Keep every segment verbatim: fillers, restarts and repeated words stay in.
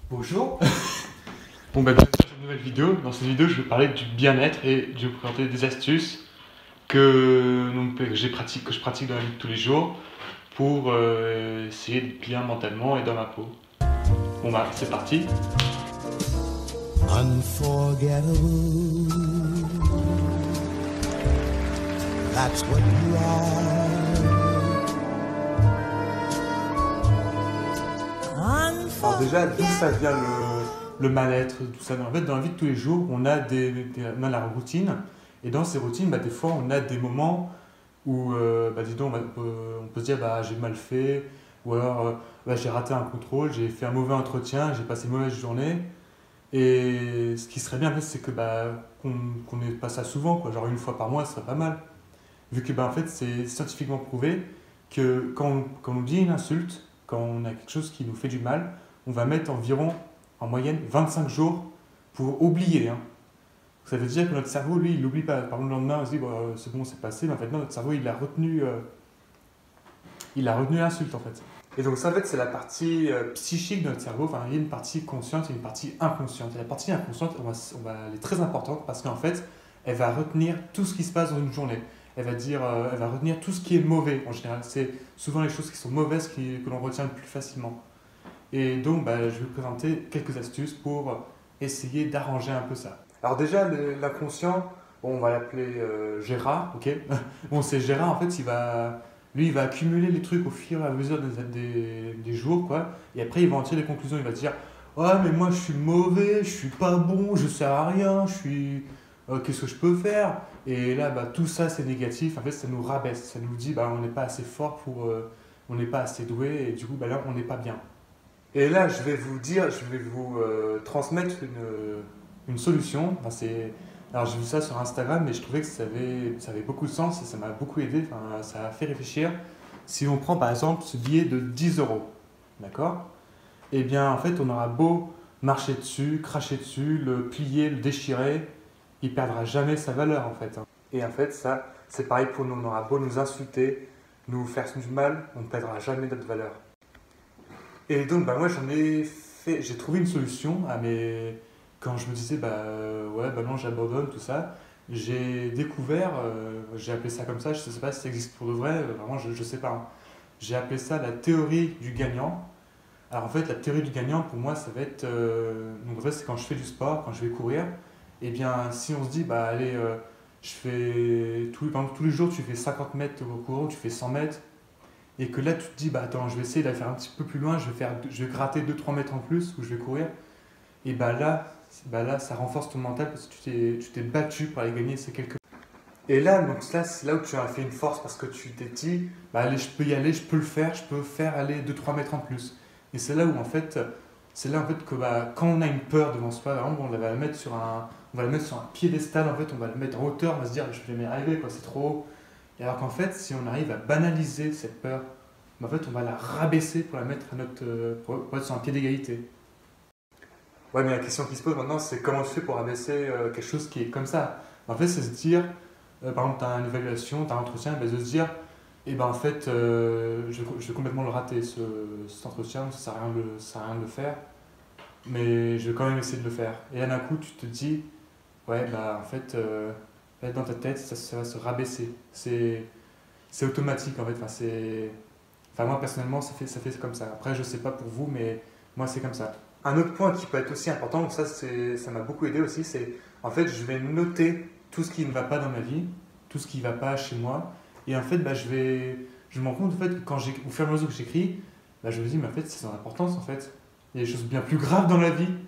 Bonjour. Bon bah bienvenue sur une nouvelle vidéo. Dans cette vidéo, je vais parler du bien-être et je vais vous présenter des astuces que, donc, que, j'ai pratique, que je pratique dans la vie de tous les jours pour euh, essayer d'être bien mentalement et dans ma peau. Bon bah c'est parti. Unforgettable. That's what you are. Alors déjà, d'où ça vient le, le mal-être, tout ça. En fait, dans la vie de tous les jours, on a, des, des, on a la routine. Et dans ces routines, bah, des fois, on a des moments où, euh, bah, dis donc, on peut, on peut se dire, bah, j'ai mal fait, ou alors, euh, bah, j'ai raté un contrôle, j'ai fait un mauvais entretien, j'ai passé une mauvaise journée. Et ce qui serait bien, en fait, c'est que, bah, qu'on qu'on n'ait pas ça souvent, quoi. Genre une fois par mois, ce serait pas mal. Vu que, bah, en fait, c'est scientifiquement prouvé que quand on, quand on dit une insulte, quand on a quelque chose qui nous fait du mal, on va mettre environ, en moyenne, vingt-cinq jours pour oublier. Hein. Ça veut dire que notre cerveau, lui, il n'oublie pas. Par exemple, le lendemain, on se dit, bah, c'est bon, c'est passé, mais en fait, non, notre cerveau, il a retenu, euh, il a retenu l'insulte, en fait. Et donc, ça, en fait, c'est la partie euh, psychique de notre cerveau. Enfin, il y a une partie consciente et une partie inconsciente. Et la partie inconsciente, on va, on va, elle est très importante parce qu'en fait, elle va retenir tout ce qui se passe dans une journée. Elle va, dire, euh, elle va retenir tout ce qui est mauvais, en général. C'est souvent les choses qui sont mauvaises qui, que l'on retient le plus facilement. Et donc, bah, je vais vous présenter quelques astuces pour essayer d'arranger un peu ça. Alors déjà, l'inconscient, bon, on va l'appeler euh, Gérard, ok. Bon, c'est Gérard, en fait, il va, lui, il va accumuler les trucs au fur et à mesure des, des, des jours, quoi. Et après, il va en tirer des conclusions. Il va dire, ouais, mais moi, je suis mauvais, je suis pas bon, je sers à rien, je suis, euh, qu'est-ce que je peux faire? Et là, bah, tout ça, c'est négatif. En fait, ça nous rabaisse. Ça nous dit, bah, on n'est pas assez fort pour, euh, on n'est pas assez doué, et du coup, bah, là, on n'est pas bien. Et là, je vais vous dire, je vais vous euh, transmettre une, une solution. Enfin, c'est, alors, j'ai vu ça sur Instagram, mais je trouvais que ça avait, ça avait beaucoup de sens et ça m'a beaucoup aidé. Enfin, ça a fait réfléchir. Si on prend par exemple ce billet de dix euros, d'accord? Eh bien, en fait, on aura beau marcher dessus, cracher dessus, le plier, le déchirer, il perdra jamais sa valeur en fait. Et en fait, ça, c'est pareil pour nous. On aura beau nous insulter, nous faire du mal, on ne perdra jamais notre valeur. Et donc, bah, moi, j'en ai fait, j'ai trouvé une solution à mes. Quand je me disais, bah euh, ouais, bah non, j'abandonne, tout ça, j'ai découvert, euh, j'ai appelé ça comme ça, je ne sais pas si ça existe pour de vrai, euh, vraiment, je ne sais pas. Hein. J'ai appelé ça la théorie du gagnant. Alors, en fait, la théorie du gagnant, pour moi, ça va être. Euh, donc, en fait, c'est quand je fais du sport, quand je vais courir, et bien, si on se dit, bah allez, euh, je fais. Tous, par exemple, tous les jours, tu fais cinquante mètres au courant, tu fais cent mètres et que là tu te dis bah attends je vais essayer d'aller faire un petit peu plus loin, je vais faire je vais gratter deux trois mètres en plus ou je vais courir et bah là bah là ça renforce ton mental parce que tu t'es tu t'es battu pour aller gagner ces quelques et là donc là c'est là où tu as fait une force parce que tu t'es dit bah allez je peux y aller, je peux le faire, je peux faire aller deux trois mètres en plus et c'est là où en fait c'est là en fait que bah, quand on a une peur devant soi vraiment, on va la mettre sur un on va la mettre sur un piédestal en fait, on va la mettre en hauteur, on va se dire je vais jamais y arriver quoi, c'est trop haut. Et alors qu'en fait, si on arrive à banaliser cette peur, en fait, on va la rabaisser pour la mettre à notre, pour, pour être sur un pied d'égalité. Ouais, mais la question qui se pose maintenant, c'est comment tu fais pour rabaisser euh, quelque chose qui est comme ça. En fait, c'est se dire, euh, par exemple, tu as une évaluation, tu as un entretien, ben, de se dire, eh ben en fait, euh, je, je vais complètement le rater, ce, cet entretien, ça ne sert à rien de, ça sert à rien de le faire, mais je vais quand même essayer de le faire. Et là, d'un coup, tu te dis, ouais, bah en fait, euh, dans ta tête, ça, ça va se rabaisser. C'est c'est automatique en fait. Enfin, c'est... enfin, moi personnellement, ça fait, ça fait comme ça. Après, je sais pas pour vous, mais moi, c'est comme ça. Un autre point qui peut être aussi important, donc ça, c'est, ça m'a beaucoup aidé aussi, c'est en fait, je vais noter tout ce qui ne va pas dans ma vie, tout ce qui ne va pas chez moi. Et en fait, bah, je vais, je me rends compte en fait, que quand j'ai, au fur et à mesure que j'écris, bah, je me dis, mais en fait, c'est son importance en fait. Il y a des choses bien plus graves dans la vie.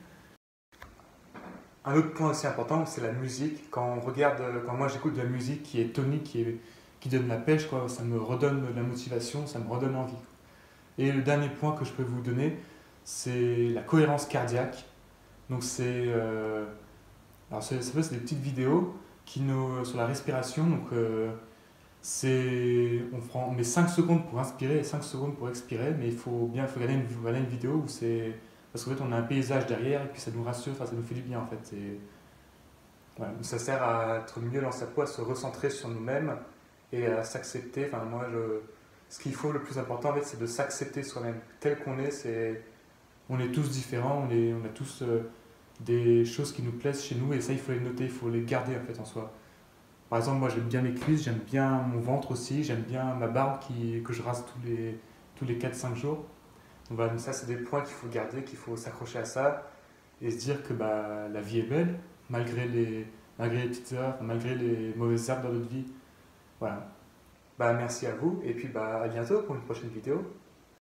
Un autre point aussi important, c'est la musique. Quand on regarde, quand moi j'écoute de la musique qui est tonique, qui, est, qui donne la pêche, quoi, ça me redonne de la motivation, ça me redonne envie. Et le dernier point que je peux vous donner, c'est la cohérence cardiaque. Donc c'est, euh, alors c'est, c'est des petites vidéos qui nous, sur la respiration. Donc euh, c'est, on, prend, on met cinq secondes pour inspirer et cinq secondes pour expirer, mais il faut bien, il faut regarder une, regarder une vidéo où c'est, parce qu'en fait on a un paysage derrière et puis ça nous rassure, enfin ça nous fait du bien en fait. Et, voilà. Ça sert à être mieux dans sa peau, à se recentrer sur nous-mêmes et à s'accepter. Enfin, moi, je... ce qu'il faut le plus important, en fait, c'est de s'accepter soi-même. Tel qu'on est, c'est... on est tous différents, on, est, on a tous euh, des choses qui nous plaisent chez nous et ça il faut les noter, il faut les garder en fait en soi. Par exemple, moi j'aime bien mes cuisses, j'aime bien mon ventre aussi, j'aime bien ma barbe qui, que je rase tous les, tous les quatre cinq jours. Donc voilà, donc ça c'est des points qu'il faut garder, qu'il faut s'accrocher à ça et se dire que bah, la vie est belle malgré les, malgré les petites heures, malgré les mauvaises herbes dans notre vie. Voilà. Bah, merci à vous et puis bah, à bientôt pour une prochaine vidéo.